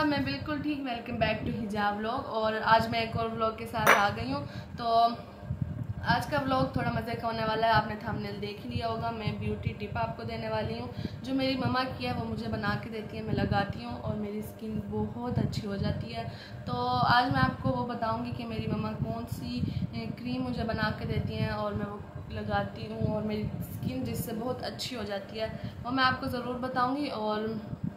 मैं बिल्कुल ठीक। Welcome back to hijab vlog. और आज मैं एक और व्लॉग के साथ आ गई हूँ। तो आज का व्लॉग थोड़ा मज़े का होने वाला है। आपने थंबनेल देख लिया होगा। मैं ब्यूटी टिप आपको देने वाली हूँ जो मेरी मम्मा की है, वो मुझे बना के देती है, मैं लगाती हूँ और मेरी स्किन बहुत अच्छी हो जाती है। तो आज मैं आपको वो बताऊँगी कि मेरी मम्मा कौन सी क्रीम मुझे बना के देती हैं और मैं वो लगाती हूँ और मेरी स्किन जिससे बहुत अच्छी हो जाती है, वो मैं आपको ज़रूर बताऊँगी। और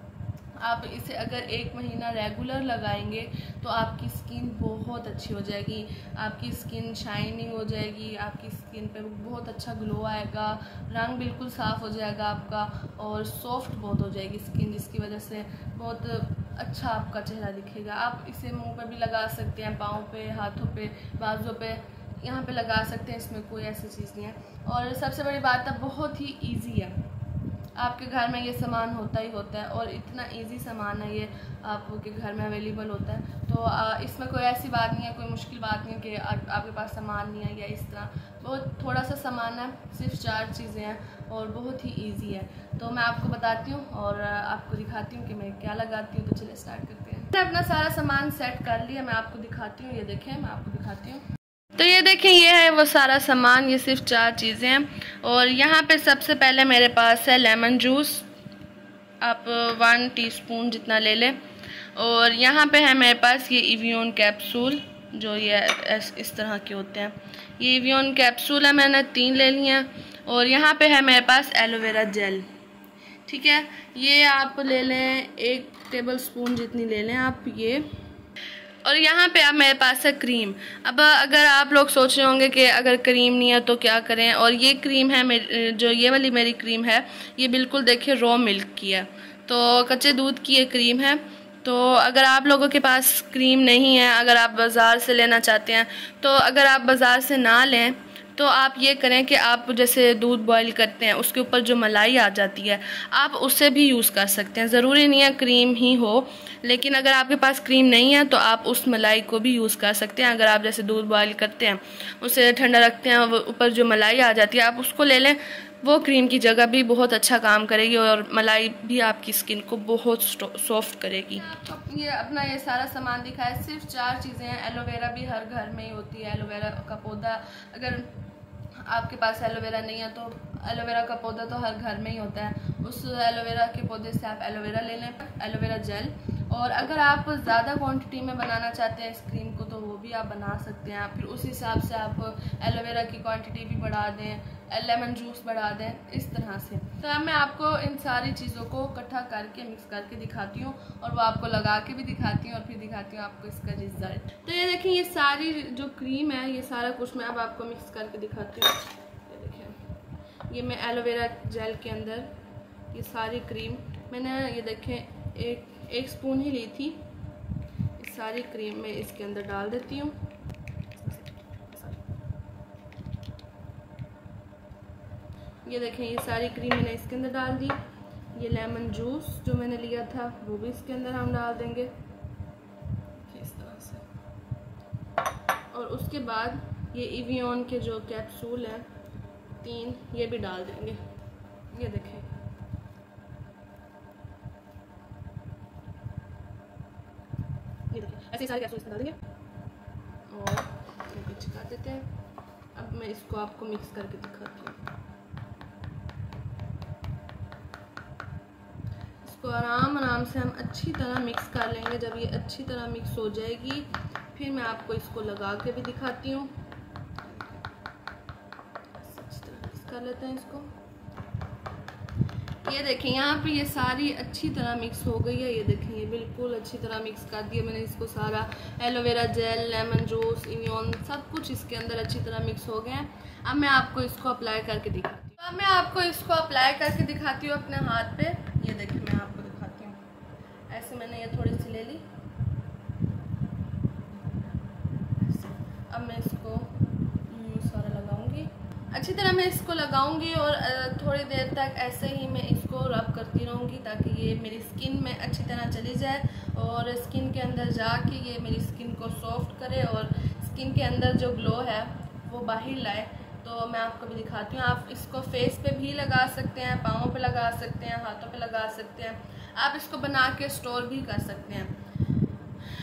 आप इसे अगर 1 महीना रेगुलर लगाएंगे तो आपकी स्किन बहुत अच्छी हो जाएगी, आपकी स्किन शाइनिंग हो जाएगी, आपकी स्किन पे बहुत अच्छा ग्लो आएगा, रंग बिल्कुल साफ़ हो जाएगा आपका और सॉफ्ट बहुत हो जाएगी स्किन, जिसकी वजह से बहुत अच्छा आपका चेहरा दिखेगा। आप इसे मुंह पे भी लगा सकते हैं, पाँव पे, हाथों पे, बाजुओं पे, यहाँ पे लगा सकते हैं। इसमें कोई ऐसी चीज़ नहीं है। और सबसे बड़ी बात है, बहुत ही ईजी है। आपके घर में ये सामान होता ही होता है और इतना इजी सामान है ये, आपके घर में अवेलेबल होता है। तो इसमें कोई ऐसी बात नहीं है, कोई मुश्किल बात नहीं है कि आपके पास सामान नहीं है या इस तरह। बहुत थोड़ा सा सामान है, सिर्फ 4 चीज़ें हैं और बहुत ही इजी है। तो मैं आपको बताती हूँ और आपको दिखाती हूँ कि मैं क्या लगाती हूँ। तो चलिए स्टार्ट करते हैं। मैंने अपना सारा सामान सेट कर लिया, मैं आपको दिखाती हूँ। ये देखें, मैं आपको दिखाती हूँ। तो ये देखें, ये है वो सारा सामान। ये सिर्फ 4 चीज़ें हैं। और यहाँ पे सबसे पहले मेरे पास है लेमन जूस, आप 1 टीस्पून जितना ले लें। और यहाँ पे है मेरे पास ये एवियन कैप्सूल, जो ये इस तरह के होते हैं। ये एवियन कैप्सूल है, मैंने 3 ले लिए हैं। और यहाँ पे है मेरे पास एलोवेरा जेल, ठीक है। ये आप ले लें 1 टेबल स्पून जितनी ले लें आप ये। और यहाँ पे अब मेरे पास है क्रीम। अब अगर आप लोग सोच रहे होंगे कि अगर क्रीम नहीं है तो क्या करें, और ये क्रीम है जो ये वाली मेरी क्रीम है, ये बिल्कुल देखिए रॉ मिल्क की है, तो कच्चे दूध की ये क्रीम है। तो अगर आप लोगों के पास क्रीम नहीं है, अगर आप बाज़ार से लेना चाहते हैं, तो अगर आप बाज़ार से ना लें तो आप ये करें कि आप जैसे दूध बॉईल करते हैं, उसके ऊपर जो मलाई आ जाती है, आप उससे भी यूज़ कर सकते हैं। ज़रूरी नहीं है क्रीम ही हो, लेकिन अगर आपके पास क्रीम नहीं है तो आप उस मलाई को भी यूज़ कर सकते हैं। अगर आप जैसे दूध बॉईल करते हैं, उसे ठंडा रखते हैं, वो ऊपर जो मलाई आ जाती है, आप उसको ले लें। वो क्रीम की जगह भी बहुत अच्छा काम करेगी और मलाई भी आपकी स्किन को बहुत सॉफ्ट करेगी। ये अपना ये सारा सामान दिखा है, सिर्फ 4 चीज़ें हैं। एलोवेरा भी हर घर में ही होती है, एलोवेरा का पौधा। अगर आपके पास एलोवेरा नहीं है तो एलोवेरा का पौधा तो हर घर में ही होता है, उस एलोवेरा के पौधे से आप एलोवेरा ले लें, एलोवेरा जेल। और अगर आप ज़्यादा क्वांटिटी में बनाना चाहते हैं इस क्रीम को तो वो भी आप बना सकते हैं। फिर उस हिसाब से आप एलोवेरा की क्वांटिटी भी बढ़ा दें, लेमन जूस बढ़ा दें, इस तरह से। तो अब मैं आपको इन सारी चीज़ों को इकट्ठा करके मिक्स करके दिखाती हूँ और वो आपको लगा के भी दिखाती हूँ और फिर दिखाती हूँ आपको इसका रिजल्ट। तो ये देखें, ये सारी जो क्रीम है, ये सारा कुछ मैं अब आपको मिक्स करके दिखाती हूँ। ये देखें, ये मैं एलोवेरा जेल के अंदर ये सारी क्रीम मैंने, ये देखें, एक स्पून ही ली थी। इस सारी क्रीम मैं इसके अंदर डाल देती हूँ। ये देखें, ये सारी क्रीम मैंने इसके अंदर डाल दी। ये लेमन जूस जो मैंने लिया था वो भी इसके अंदर हम डाल देंगे इस तरह से। और उसके बाद ये एवियन के जो कैप्सूल हैं 3, ये भी डाल देंगे। ये देखें, ये देखें, ऐसे सारे कैप्सूल इसमें डाल देंगे और छिका देते हैं। अब मैं इसको आपको मिक्स करके दिखाती हूँ। इसको आराम से हम अच्छी तरह मिक्स कर लेंगे। जब ये अच्छी तरह मिक्स हो जाएगी फिर मैं आपको इसको लगा के भी दिखाती हूँ। अच्छी तरह मिक्स कर लेते हैं इसको। ये देखें, यहाँ पे ये सारी अच्छी तरह मिक्स हो गई है। ये देखें, ये बिल्कुल अच्छी तरह मिक्स कर दिया मैंने इसको सारा। Aloe vera gel, lemon juice, Evian, सब कुछ इसके अंदर अच्छी तरह मिक्स हो गए हैं। अब मैं आपको इसको अप्लाई करके दिखाती हूँ। अब मैं आपको इसको अप्लाई करके दिखाती हूँ अपने हाथ पे। ये देखिए, मैं आपको दिखाती हूँ। ऐसे मैंने ये थोड़ी सी ले ली। अब मैं इसको सारा लगाऊंगी, अच्छी तरह मैं इसको लगाऊंगी और थोड़ी देर तक ऐसे ही मैं इसको रब करती रहूँगी ताकि ये मेरी स्किन में अच्छी तरह चली जाए और स्किन के अंदर जाके ये मेरी स्किन को सॉफ्ट करे और स्किन के अंदर जो ग्लो है वो बाहर लाए। तो मैं आपको भी दिखाती हूँ। आप इसको फेस पे भी लगा सकते हैं, पाँवों पे लगा सकते हैं, हाथों पे लगा सकते हैं। आप इसको बना के स्टोर भी कर सकते हैं।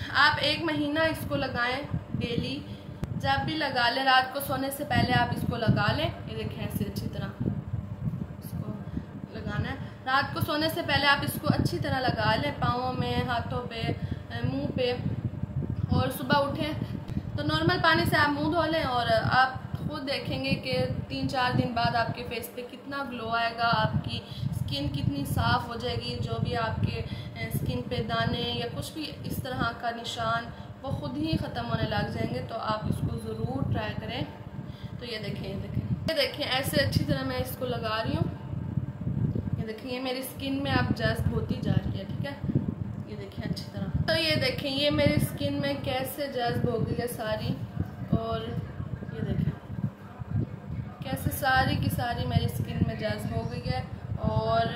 आप 1 महीना इसको लगाएं डेली, जब भी लगा लें रात को सोने से पहले आप इसको लगा लें। ये देखें ऐसे अच्छी तरह इसको लगाना है। रात को सोने से पहले आप इसको अच्छी तरह लगा लें, पाँवों में, हाथों पे, मुंह पे, और सुबह उठें तो नॉर्मल पानी से आप मुंह धो लें और आप खुद देखेंगे कि 3-4 दिन बाद आपके फेस पे कितना ग्लो आएगा, आपकी स्किन कितनी साफ़ हो जाएगी। जो भी आपके स्किन पे दाने या कुछ भी इस तरह का निशान वो ख़ुद ही ख़त्म होने लग जाएंगे। तो आप इसको ज़रूर ट्राई करें। तो ये देखें ऐसे अच्छी तरह मैं इसको लगा रही हूँ। ये देखें ये मेरी स्किन में अब जज्ब होती जा रही है, ठीक है। ये देखें अच्छी तरह। तो ये देखें ये मेरी स्किन में कैसे जज्ब हो गई है सारी, और ये देखें कैसे सारी की सारी मेरी स्किन में जज्ब हो गई है। और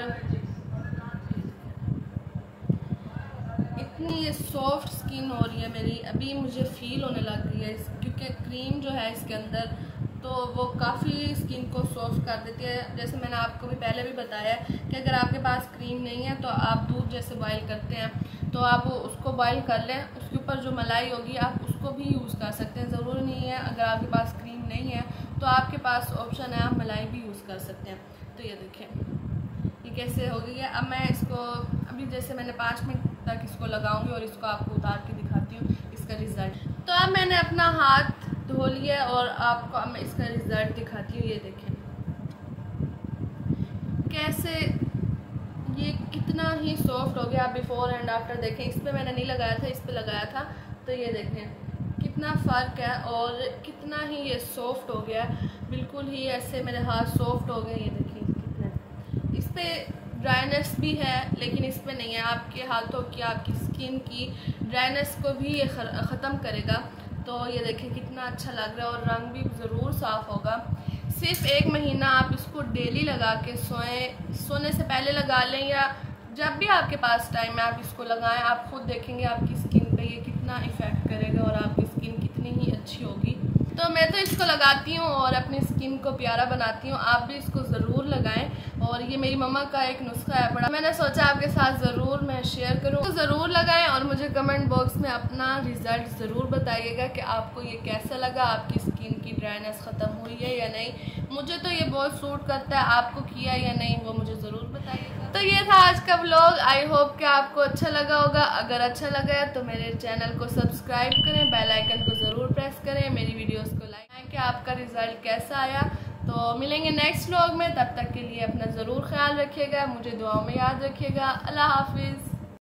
इतनी ये सॉफ्ट स्किन हो रही है मेरी, अभी मुझे फ़ील होने लग गई है क्योंकि क्रीम जो है इसके अंदर तो वो काफ़ी स्किन को सॉफ्ट कर देती है। जैसे मैंने आपको भी पहले भी बताया कि अगर आपके पास क्रीम नहीं है तो आप दूध जैसे बॉयल करते हैं तो आप उसको बॉयल कर लें, उसके ऊपर जो मलाई होगी आप उसको भी यूज़ कर सकते हैं। ज़रूरी नहीं है अगर आपके पास क्रीम नहीं है तो आपके पास ऑप्शन है आप मलाई भी यूज़ कर सकते हैं। तो ये देखें ये कैसे हो गई है। अब मैं इसको अभी जैसे मैंने 5 मिनट तक इसको लगाऊंगी और इसको आपको उतार के दिखाती हूँ इसका रिज़ल्ट। तो अब मैंने अपना हाथ धो लिया और आपको अब मैं इसका रिज़ल्ट दिखाती हूँ। ये देखें कैसे ये कितना ही सॉफ्ट हो गया। आप बिफ़ोर एंड आफ्टर देखें, इस पर मैंने नहीं लगाया था, इस पर लगाया था। तो ये देखें कितना फ़र्क है और कितना ही ये सॉफ्ट हो गया, बिल्कुल ही ऐसे मेरे हाथ सॉफ्ट हो गए। ये देखिए कितना इस पर ड्राइनेस भी है लेकिन इस पर नहीं है। आपके हाथों की, आपकी स्किन की ड्राइनेस को भी ये ख़त्म करेगा। तो ये देखें कितना अच्छा लग रहा है और रंग भी ज़रूर साफ़ होगा। सिर्फ 1 महीना आप इसको डेली लगा के सोने से पहले लगा लें या जब भी आपके पास टाइम है आप इसको लगाएं। आप खुद देखेंगे आपकी स्किन पे ये कितना इफ़ेक्ट करेगा और आपकी स्किन कितनी ही अच्छी होगी। तो मैं तो इसको लगाती हूँ और अपनी स्किन को प्यारा बनाती हूँ। आप भी इसको ज़रूर लगाएं। और ये मेरी मम्मा का एक नुस्खा है बड़ा, मैंने सोचा आपके साथ ज़रूर मैं शेयर करूँ। तो ज़रूर लगाएं और मुझे कमेंट बॉक्स में अपना रिज़ल्ट ज़रूर बताइएगा कि आपको ये कैसा लगा, आपकी स्किन की ड्राइनेस ख़त्म हुई है या नहीं। मुझे तो ये बहुत सूट करता है, आपको किया या नहीं वो मुझे ज़रूर बताइएगा। तो ये था आज का व्लॉग। आई होप कि आपको अच्छा लगा होगा। अगर अच्छा लगा है तो मेरे चैनल को सब्सक्राइब करें, बेल आइकन को ज़रूर प्रेस करें, मेरी वीडियोस को लाइक करें कि आपका रिज़ल्ट कैसा आया। तो मिलेंगे नेक्स्ट व्लॉग में, तब तक के लिए अपना ज़रूर ख्याल रखिएगा, मुझे दुआओं में याद रखिएगा। अल्लाह हाफिज़।